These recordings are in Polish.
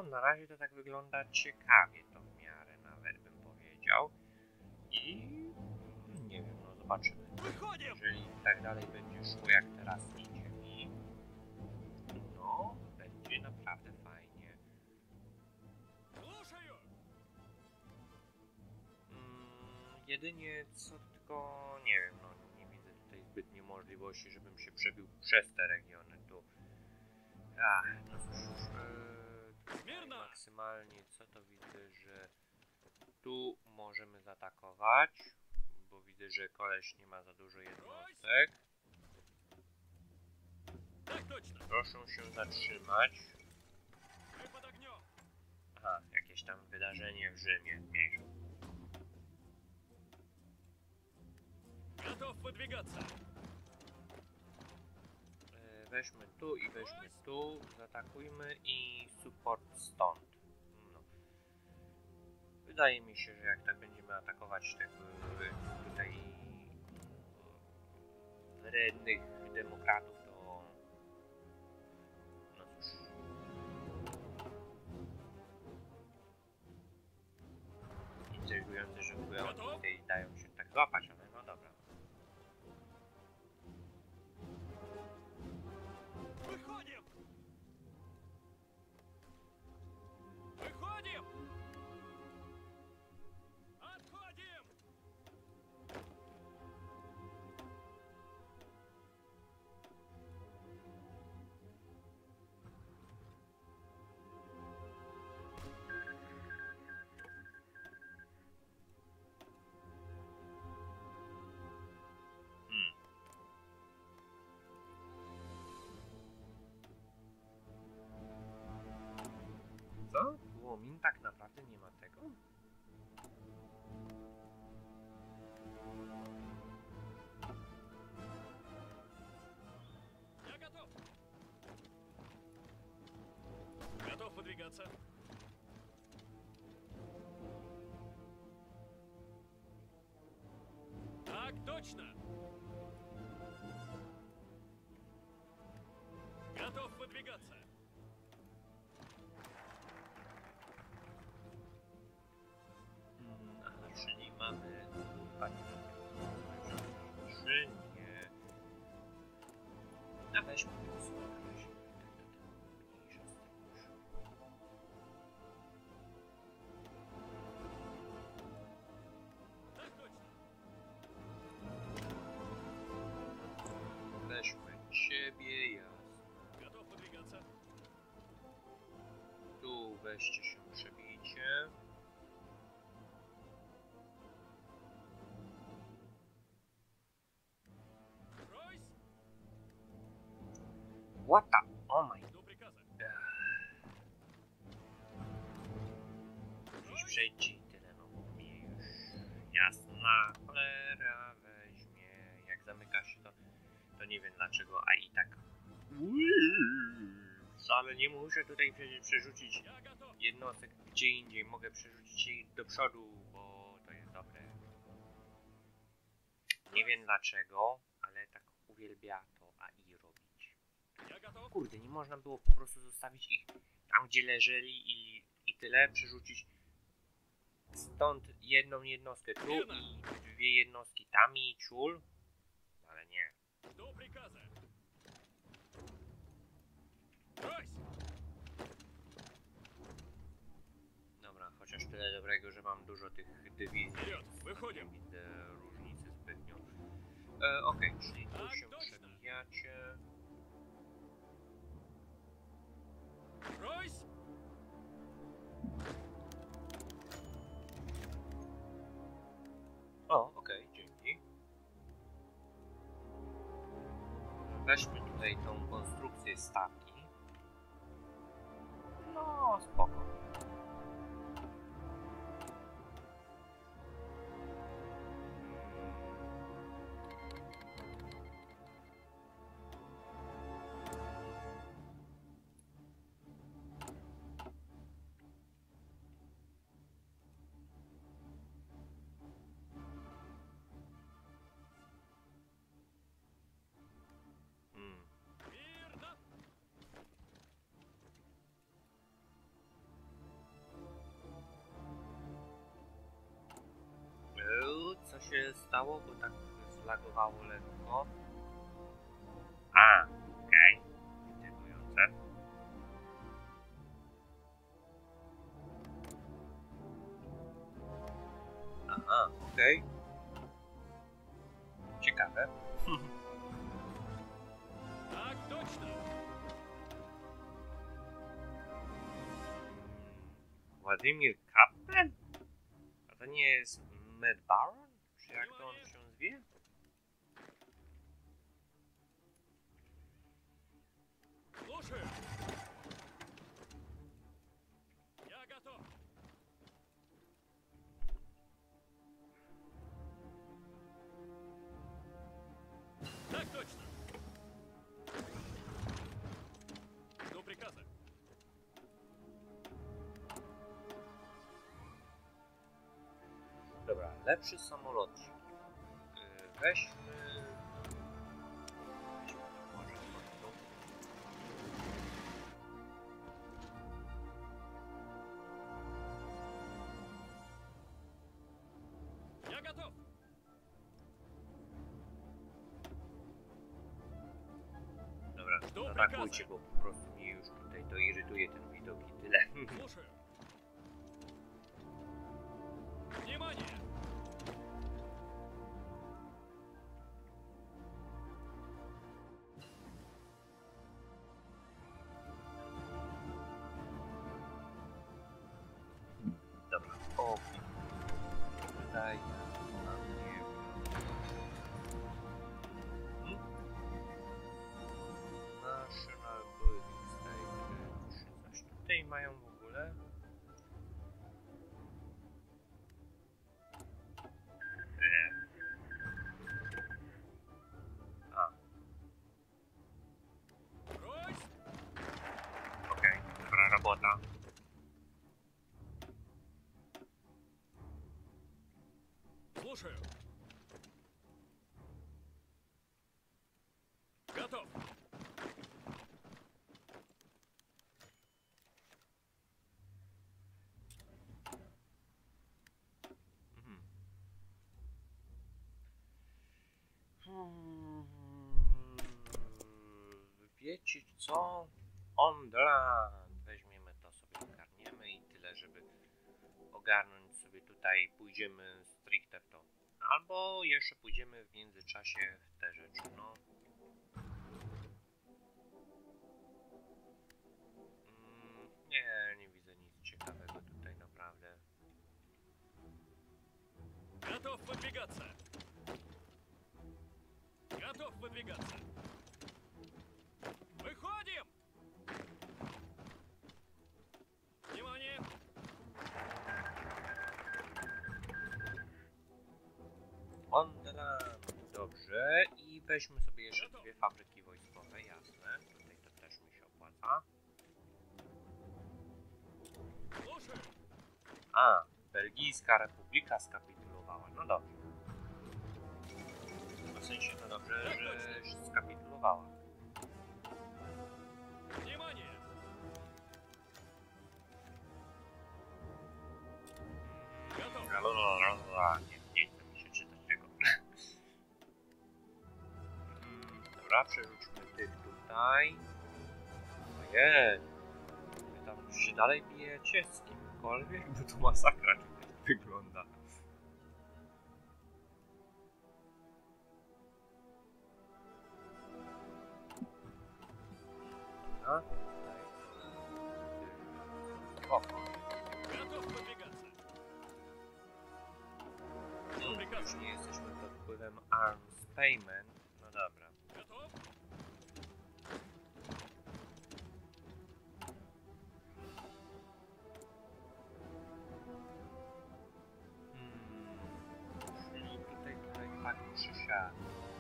No, na razie to tak wygląda ciekawie, to w miarę nawet bym powiedział. I nie wiem, no zobaczymy. Jeżeli tak dalej będzie szło jak teraz idzie mi, no będzie naprawdę fajnie. Jedynie co tylko, nie wiem, no nie widzę tutaj zbytnio możliwości, żebym się przebił przez te regiony tu. No cóż, maksymalnie co to widzę, że tu możemy zaatakować, bo widzę, że koleś nie ma za dużo jednostek. Proszę się zatrzymać. Aha, jakieś tam wydarzenie w Rzymie. Mniejsze. Weźmy tu i weźmy tu, zaatakujmy i support stąd. No. Wydaje mi się, że jak tak będziemy atakować tych tutaj wrednych demokratów, to no cóż. Intrygujące, że oni tutaj dają się tak złapać, ale no dobra. Co? Łomin tak naprawdę nie ma tego? Готов выдвигаться. Так точно. Готов выдвигаться. Aha, czyli mamy panie czy nie? A weźmy to sobie na razie. Mniejsza z tym już. Так точно. Weźmy ciebie, jasne. Готов выдвигаться. Tu weźcie się przebijcie. Ройс. What the? Oh my. До приказа. Gdzieś przejdźcie i tyle, no bo mnie już jasna cholera weźmie. Jak zamyka się to nie wiem dlaczego, a i tak wcale nie muszę tutaj przecież przerzucić Я готов. jednostek gdzie indziej. Mogę przerzucić je do przodu, bo to jest dobre. Nie wiem dlaczego, ale tak uwielbia to AI robić. Я готов. Kurde, nie można było po prostu zostawić ich tam, gdzie leżeli i tyle, przerzucić stąd jedną jednostkę tu i dwie jednostki tam i ciul, ale nie. До приказа. Ройс. Dobra, chociaż tyle dobrego, że mam dużo tych dywizji. Вперед, выходим. Nie widzę różnicy zbytnio. Okej, czyli tu się przebijacie. Ройс. O, okej, dzięki. Weźmy tutaj tą konstrukcję stawki. No, spoko. Мирно. się stało, bo tak zlagowało lekko. A, okej. Intrygujące. Aha, okej. Ciekawe. Так точно. Władimir Kaplan? A to nie jest Matt Baron? Czy jak to on się zwie? Слушаю. Я готов. Так точно. Жду приказа. Dobra, lepszy samolocik. Weźmy... Weźmy to może po prostu. Я готов. Dobra, Dobra, atakujcie, bo po prostu mnie już tutaj to irytuje ten widok i tyle. Слушаю. Внимание. Dobra, o. Tutaj na mnie. National Building State. Czy coś tutaj mają w ogóle? A, Брось. okej, dobra robota. Слушаю. Готов. Mhm. Wiecie co? On the land. Weźmiemy to sobie, ogarniemy i tyle, żeby ogarnąć sobie tutaj. Pójdziemy stricte w to. Albo jeszcze pójdziemy w międzyczasie w te rzeczy, no. Nie widzę nic ciekawego tutaj naprawdę. Готов выдвигаться. Готов выдвигаться. Выходим. Внимание. On the land. Dobrze. I weźmy sobie jeszcze dwie fabryki wojskowe, jasne. Tutaj to też mi się opłaca. Слушаю. A, Belgijska Republika skapitulowała. No dobrze. W sensie to dobrze, że skapitulowała. Внимание. Готов. Nie chce mi się czytać tego. Dobra, przerzućmy tych tutaj. Ojej. Wy tam już się dalej bijecie z kimkolwiek, bo to masakra tutaj wygląda. Dobra, tutaj. O, Готов выдвигаться. już nie jesteśmy pod wpływem Arms Payment. No dobra. Готов. Czyli tutaj tak czy siak.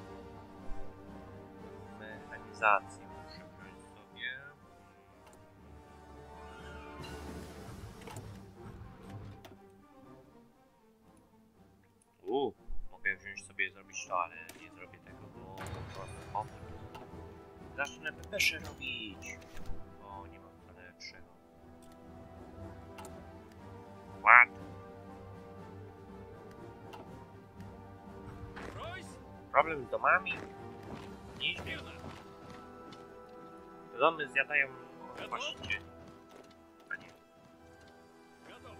Mechanizację muszę wziąć sobie. Mogę wziąć sobie, zrobić to, ale nie zrobię tego, bo po prostu zacznę pepesze robić. Bo nie mam wcale lepszego. What? Problem z domami? Nie wiem. Domy zjadają właścicieli. A nie. Готов.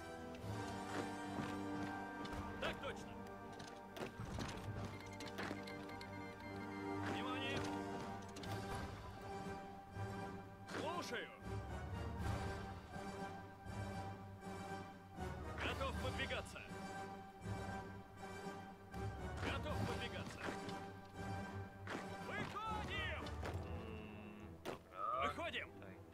Так точно. Внимание. Слушаю. Готов выдвигаться. Готов выдвигаться. Выходим! Dobra. Wychodzimy!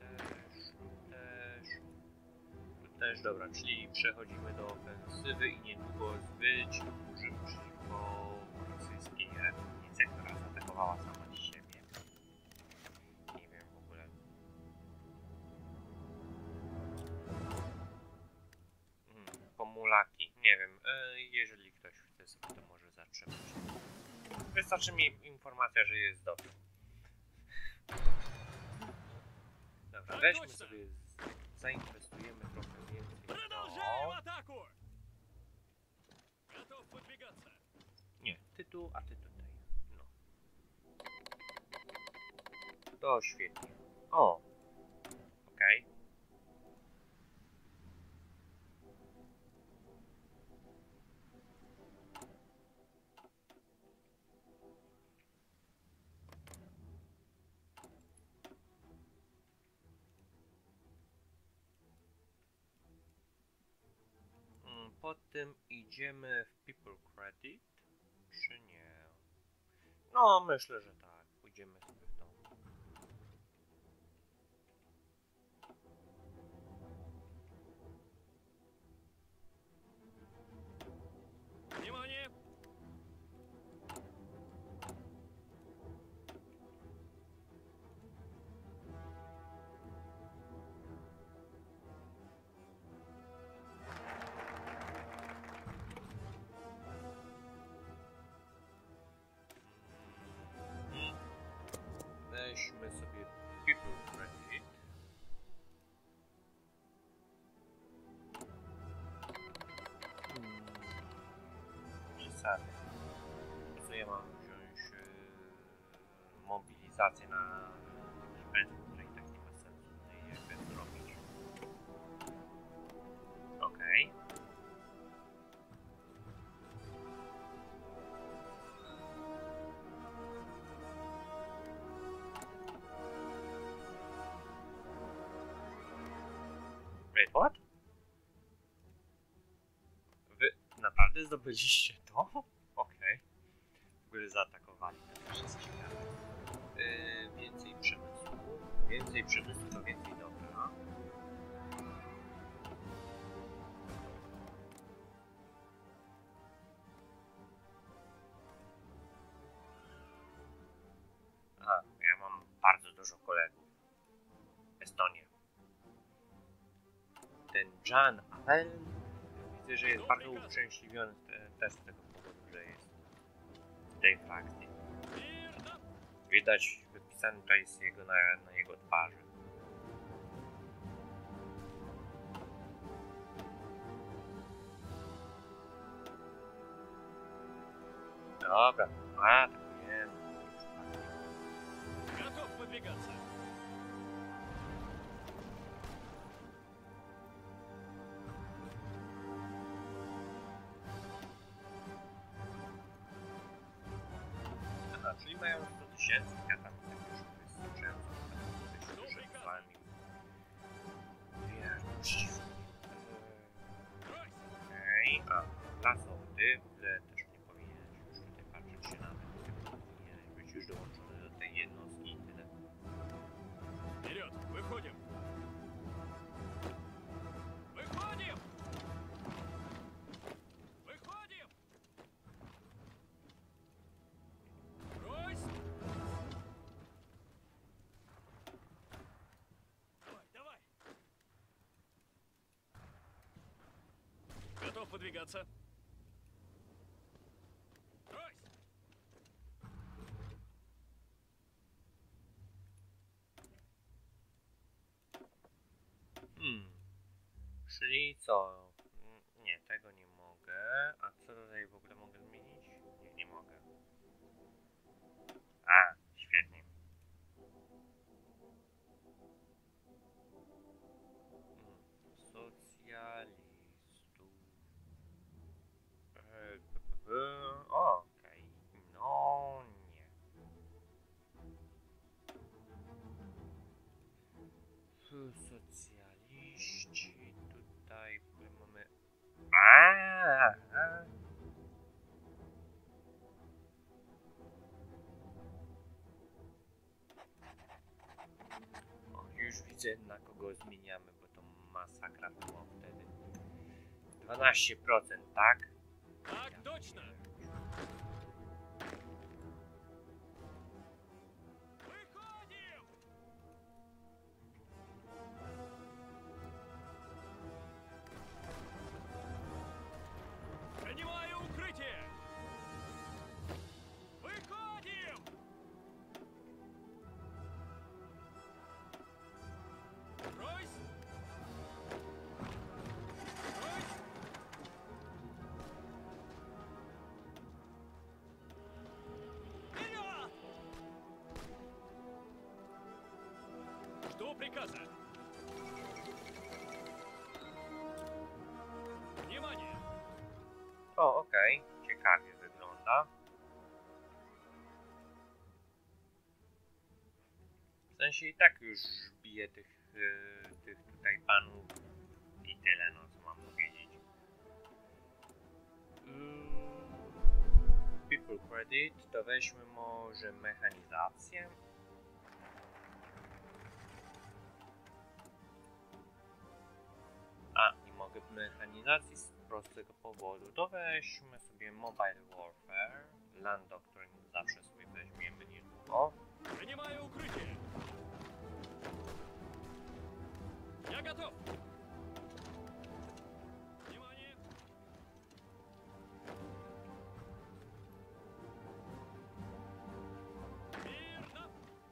Tu też, dobra, czyli przechodzimy do ofensywy i niedługo zwyciężymy przeciwko rosyjskiej republice, która zaatakowała sama siebie. Nie wiem w ogóle. Pomulaki, nie wiem, jeżeli ktoś chce sobie to może zatrzymać. Wystarczy mi informacja, że jest dobrze. Dobra, weźmy sobie, zainwestujemy trochę więcej. Продолжаем атаку! Готов выдвигаться. Nie, ty tu, a ty tutaj. No. To świetnie. O! Okej. Po tym idziemy w People Credit, czy nie? No, myślę, że tak. Pójdziemy sobie w to. Внимание! Weźmy sobie People Credit. Przesady. Co ja mam wziąć? Mobilizację na event, której tak nie ma sensu tutaj jakby zrobić. Okej. Wait, what? Wy naprawdę zdobyliście to? Okej. W ogóle zaatakowali, to też jest ciekawe. Więcej przemysłu. Więcej przemysłu to więcej dobra. Aha, ja mam bardzo dużo kolegów. Estonia. Ten Jan Allen, widzę, że jest bardzo uszczęśliwiony też z tego powodu, że jest w tej frakcji. Мирно! Widać wypisany tutaj jest jego na jego twarzy. Dobra, atakujemy. Готов выдвигаться. Aha, czyli mają 100 tysięcy, ja tam tak już wystarczająco z wami wierność. Okej, a lasowy też nie powinieneś już tutaj patrzeć się nawet, powinieneś być już dołączony do tej jednostki i tyle. Вперед! Выходим! Выходим! Выходим! Брось! Давай, давай! Готов выдвигаться. Брось! Czyli co? Nie, tego nie mogę. A co tutaj w ogóle mogę zmienić? Nie, nie mogę. widzę, na kogo zmieniamy, bo to masakra było wtedy. 12%, tak? Так точно! Выходим! Занимаю укрытие! Выходим! Ройс! Ройс! Вперед! Жду приказа. Внимание! O, okej, ciekawie wygląda. W sensie i tak już bije tych tutaj panów i tyle, no co mam powiedzieć. People credit, to weźmy może mechanizację. A, nie mogę mechanizacji z prostego powodu. To weźmy sobie Mobile Warfare. Land Doctrine zawsze sobie weźmiemy niedługo. Принимаю укрытие. Я готов. Внимание. Мирно.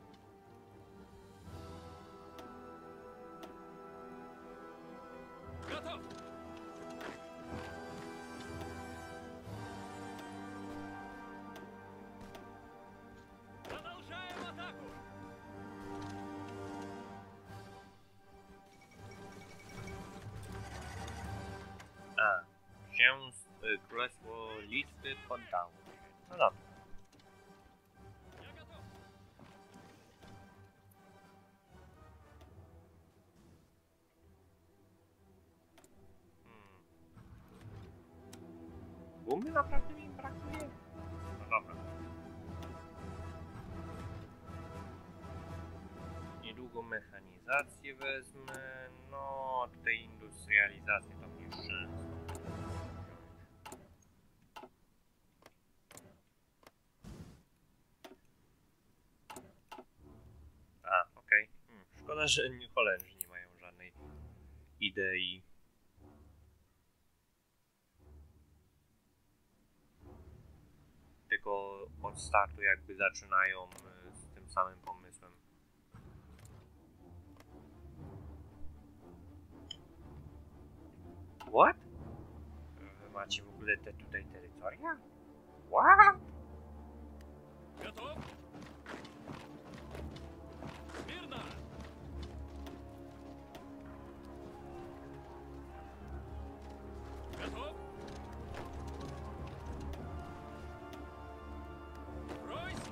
Готов. Продолжаем атаку. A, Królestwo Litwy poddało się. No dobra. Я готов. Gumy naprawdę mi brakuje? No dobra. Niedługo mechanizację wezmę. No, tutaj industrializację to mnie szczęście. A, okej. Szkoda, że Holendrzy nie mają żadnej idei. Tylko od startu jakby zaczynają z tym samym pomysłem. What? Wy macie w ogóle te tutaj terytoria? What? Готов. Мирно. Готов. Ройс.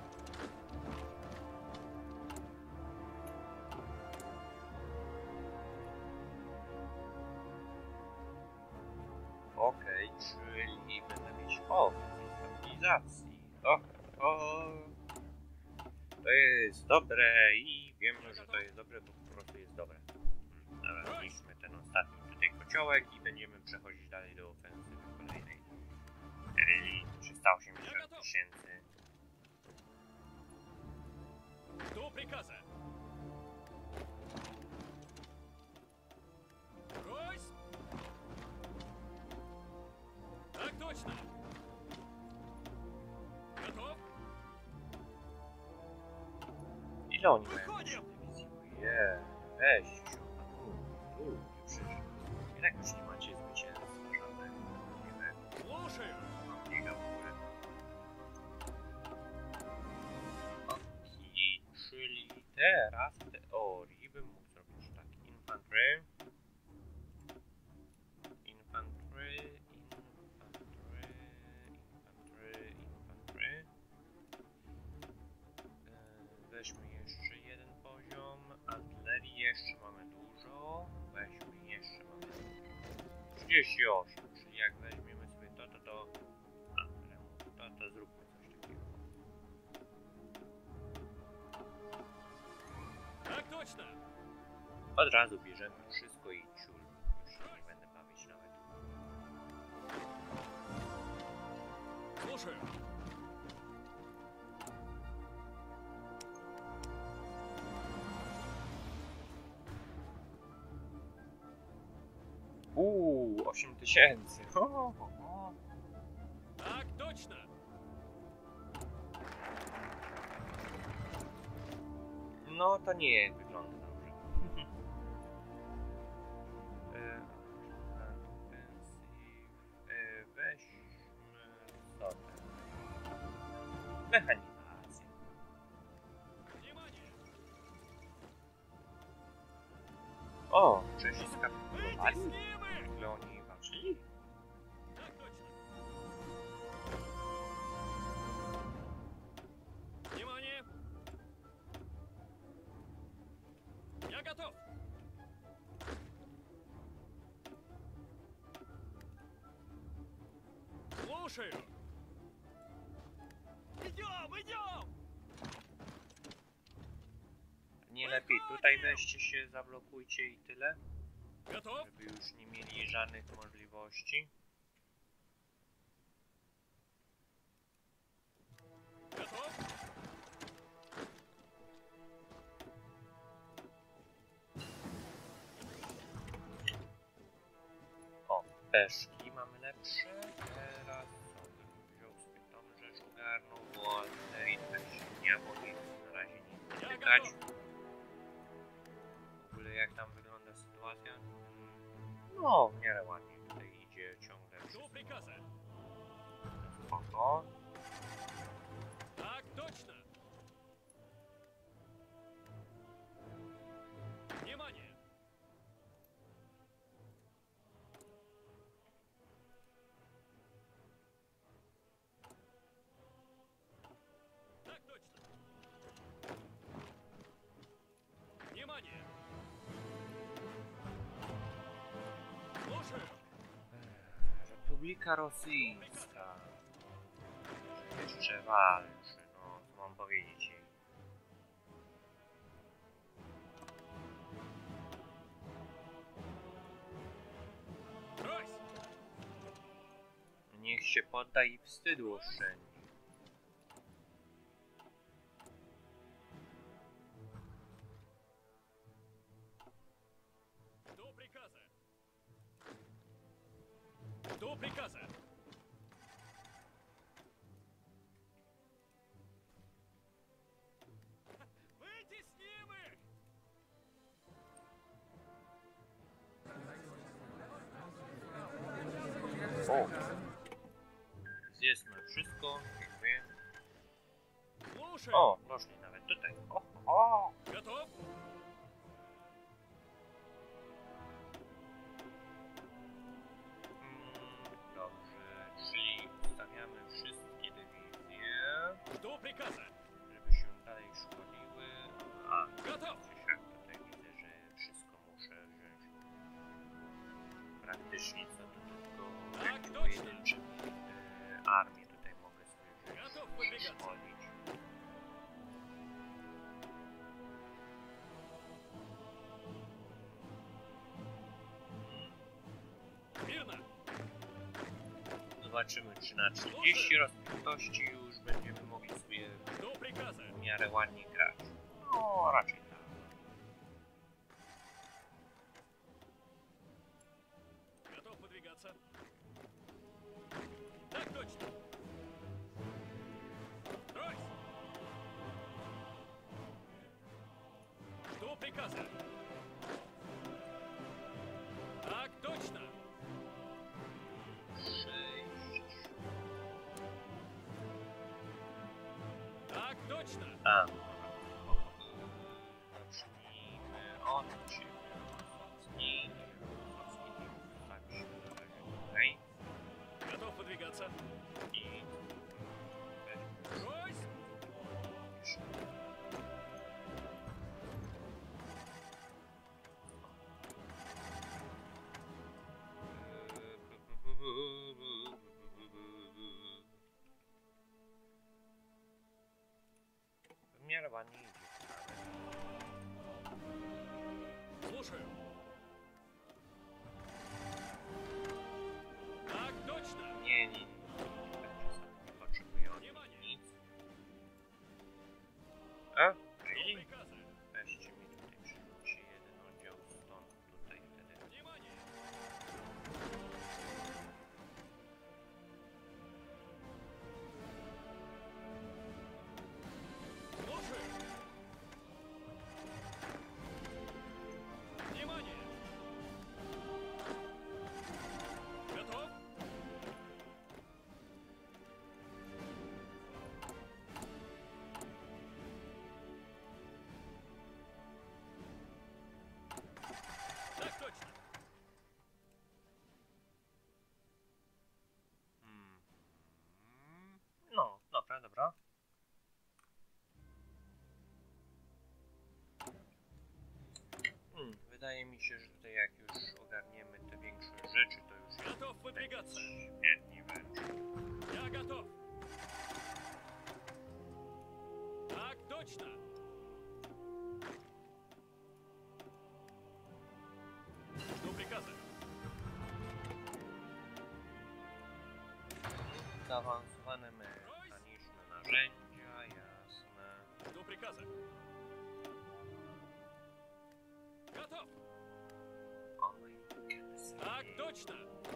Okej, czyli będę mieć stabilizacji. To jest dobre i wiemy, że to jest dobre, bo po prostu jest dobre. Dobra, zniszczmy ten ostatni tutaj kociołek i będziemy przechodzić dalej do ofensywy kolejnej. Czyli 380 000. Жду приказа. Ройс. Так точно. Готов. Ile oni mają Wychodzę! dywizji? Weź się. Przecież i tak już nie macie zwycięstwa żadnego. Слушаю. Nie w ogóle. Okej, czyli teraz w teorii bym mógł zrobić tak. Infantry. Weźmy jeszcze jeden poziom. Artylerii jeszcze mamy dużo. Weźmy jeszcze mamy 38, czyli jak weźmiemy sobie to zróbmy coś takiego. Так точно. Od razu bierzemy wszystko i ciul. Już się nie będę bawić nawet. Слушаю. 8000. Так точно. No to nie wygląda dobrze. Weźmy co ten? Mechanizację. Внимание. O, Czesi Выйти skapitulowali? с ними. Ale oni walczyli? Так точно. Внимание. Я готов. Слушаю. Идем, идем. Nie lepiej tutaj weźcie się, zablokujcie i tyle? Готов. Żeby już nie mieli żadnych możliwości. Готов. O, peszki mamy lepsze. Teraz co bym wziął sobie tą rzecz, ogarnął, bo i tak się nie mogę na razie nie Я dotykać. готов. W ogóle jak tam wygląda sytuacja? No, w miarę ładnie tutaj idzie ciągle Жду wszystko. приказа. Spoko. Так точно. Внимание. Так точно. Внимание. Слушаю. Republika Rosyjska. Jeszcze walczy, no co mam powiedzieć jej. Брось. Niech się podda i wstydu oszczędzi. Жду приказа. Жду приказа. Выйти с ними! O! Zjedzmy wszystko, dziękuję. Слушай! O, doszli nawet tutaj. O! Готов? Dobrze, czyli ustawiamy wszystkie dywizje, Жду приказа. żeby się dalej szkoliły. A, Готов! Krzysiak, tutaj widzę, że wszystko muszę wziąć. Praktycznie co to tylko Tak, jakieś точно. pojedyncze armie tutaj mogę sobie wziąć, Готов выдвигаться. przeszkolić. Мирно! Zobaczymy, czy na 30 rozpiętości już będziemy mogli sobie Жду приказа. w miarę ładnie grać. No, raczej tak. Готов выдвигаться. Так точно. Брось! Жду приказа. Так точно. 6. Так точно. A. Zacznijmy od ciebie. Wzmocnij. Tak się tutaj. Готов выдвигаться. I Брось! w miarę ładnie idzie. Слушаю. Так точно. Nie, nie, nie. Nie potrzebują oni nic. A? Что I приказы? weźcie mi tutaj przerzućcie jeden oddział stąd tutaj wtedy. Внимание. Слушаю. Внимание. Готов? Так точно. No, dobra, dobra. Wydaje mi się, że tutaj jak już ogarniemy te większe rzeczy, to już jest Готов выдвигаться. świetnie wręcz. Я готов. Так точно. Жду приказа. Zaawansowane mechaniczne narzędzia, jasne. Жду приказа. Готов. Oj, Так точно.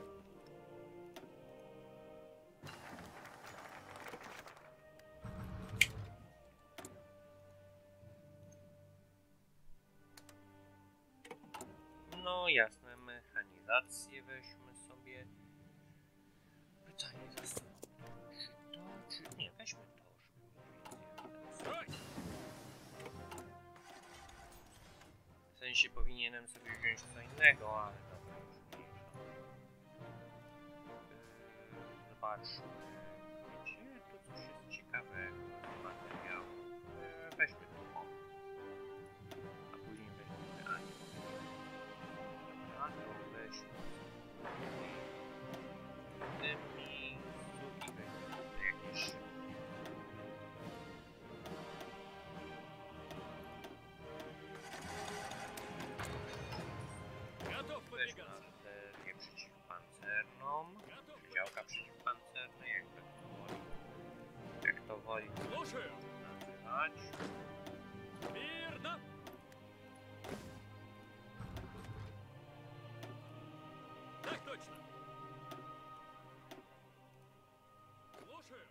no jasne, mechanizację weźmy sobie. Pytanie zasadne, czy to, czy... Nie, weźmy to, żeby Строй. w sensie powinienem sobie wziąć co innego, ale dobra, już mniejsza. Zobaczmy. Wiecie, to coś jest ciekawego z materiału. Weźmy to. O. A później weźmy... A nie, dobra, to weźmy w tym miejscu i weźmy tutaj jakieś... Готов Weźmy выдвигаться. artylerię przeciwpancerną. Готов. Czy działka przeciwpancerne, jak to woli Слушаю. nazywać. Мирно. Так точно. Слушаю.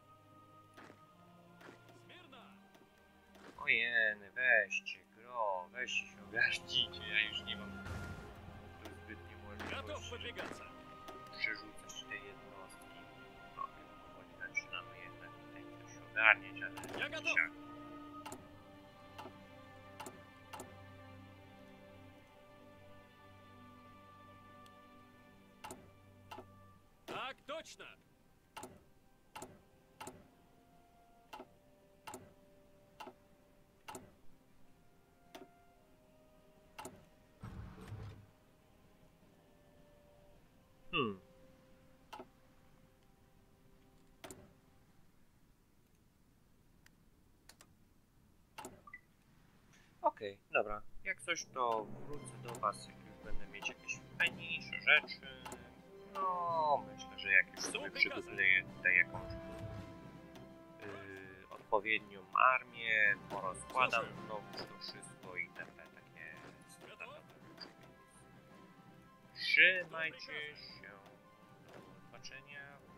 Смирно. Ojeny, weźcie gro, weźcie się ogarnijcie, ja już nie mam tu zbytnio Готов możliwości выдвигаться. przerzucać te jednostki. No, już powoli zaczynamy jednak tutaj coś ogarniać, ale Ja gotów. siak. Так точно. Okej, dobra. Jak coś, to wrócę do was, jak już będę mieć jakieś fajniejsze rzeczy. No, myślę, że jak już sobie przygotuję tutaj jakąś odpowiednią armię, porozkładam znowu to wszystko i te takie standardowe rzeczy. Trzymajcie się. Do zobaczenia